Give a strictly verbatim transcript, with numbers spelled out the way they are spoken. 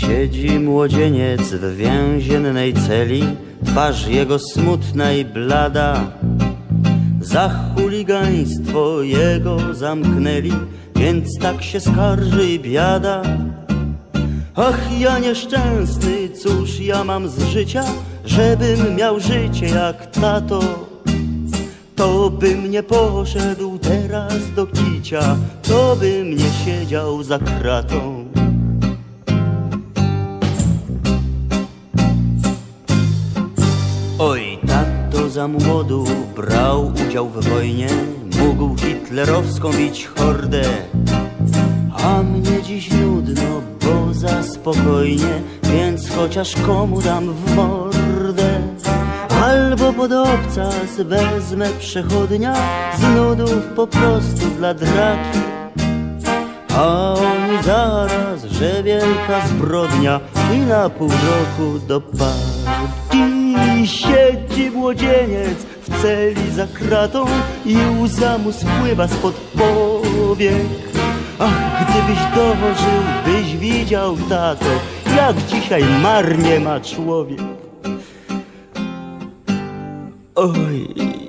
Siedzi młodzieniec w więziennej celi, twarz jego smutna i blada. Za chuligaństwo jego zamknęli, więc tak się skarży i biada. Ach, ja nieszczęsny, cóż ja mam z życia, żebym miał życie jak tato. To bym nie poszedł teraz do kicia, to bym nie siedział za kratą. Oj, tato za młodu brał udział w wojnie, mógł hitlerowską bić hordę. A mnie dziś nudno, bo za spokojnie, więc chociaż komu dam w mordę. Albo pod obcas wezmę przechodnia, z nudów po prostu dla draki. A oni zaraz, że wielka zbrodnia i na pół roku do partii. Siedzi młodzieniec w celi za kratą i łza mu spływa spod powiek. Ach, gdybyś dożył, byś widział, tato, jak dzisiaj marnie ma człowiek. Oj.